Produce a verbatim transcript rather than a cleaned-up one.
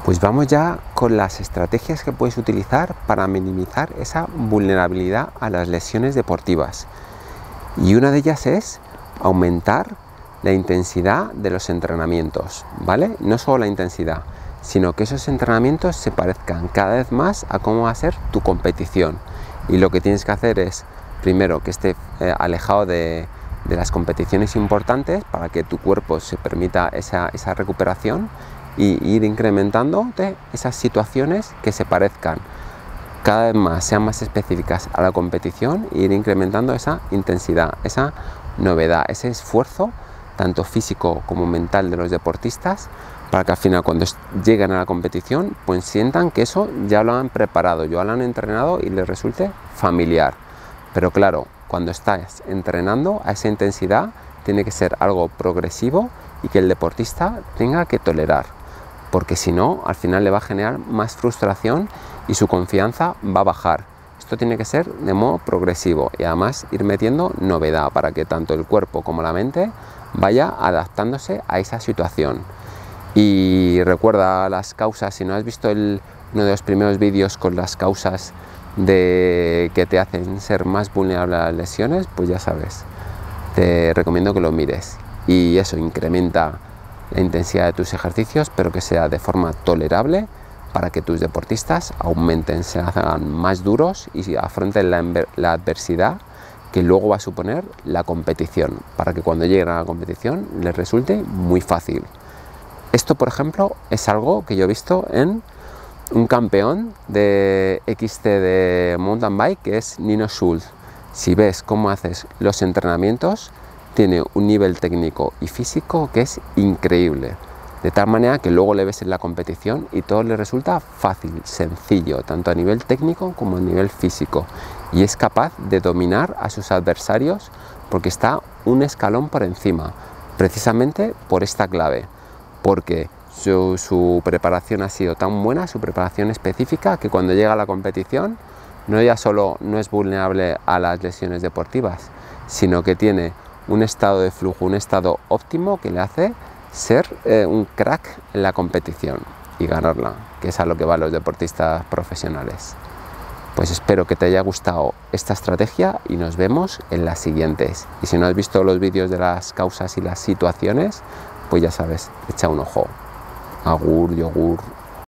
Pues vamos ya con las estrategias que puedes utilizar para minimizar esa vulnerabilidad a las lesiones deportivas. Y una de ellas es aumentar la intensidad de los entrenamientos, ¿vale? No solo la intensidad, sino que esos entrenamientos se parezcan cada vez más a cómo va a ser tu competición. Y lo que tienes que hacer es, primero, que esté eh, alejado de, de las competiciones importantes para que tu cuerpo se permita esa, esa recuperación y ir incrementando esas situaciones que se parezcan cada vez más, sean más específicas a la competición e ir incrementando esa intensidad, esa novedad, ese esfuerzo tanto físico como mental de los deportistas, para que al final cuando lleguen a la competición pues sientan que eso ya lo han preparado, ya lo han entrenado y les resulte familiar. Pero claro, cuando estás entrenando a esa intensidad tiene que ser algo progresivo y que el deportista tenga que tolerar, porque si no al final le va a generar más frustración y su confianza va a bajar. Esto tiene que ser de modo progresivo y además ir metiendo novedad para que tanto el cuerpo como la mente vaya adaptándose a esa situación. Y recuerda las causas, si no has visto el, uno de los primeros vídeos con las causas de que te hacen ser más vulnerable a las lesiones, pues ya sabes, te recomiendo que lo mires. Y eso incrementa la intensidad de tus ejercicios, pero que sea de forma tolerable para que tus deportistas aumenten, se hagan más duros y afronten la, la adversidad que luego va a suponer la competición, para que cuando lleguen a la competición les resulte muy fácil. Esto, por ejemplo, es algo que yo he visto en un campeón de X C de mountain bike, que es Nino Schulz. Si ves cómo haces los entrenamientos, tiene un nivel técnico y físico que es increíble, de tal manera que luego le ves en la competición y todo le resulta fácil, sencillo, tanto a nivel técnico como a nivel físico, y es capaz de dominar a sus adversarios porque está un escalón por encima, precisamente por esta clave, porque su, su preparación ha sido tan buena, su preparación específica, que cuando llega a la competición no ya solo no es vulnerable a las lesiones deportivas, sino que tiene un estado de flujo, un estado óptimo que le hace ser eh, un crack en la competición y ganarla, que es a lo que van los deportistas profesionales. Pues espero que te haya gustado esta estrategia y nos vemos en las siguientes. Y si no has visto los vídeos de las causas y las situaciones, pues ya sabes, echa un ojo. Agur, yogur.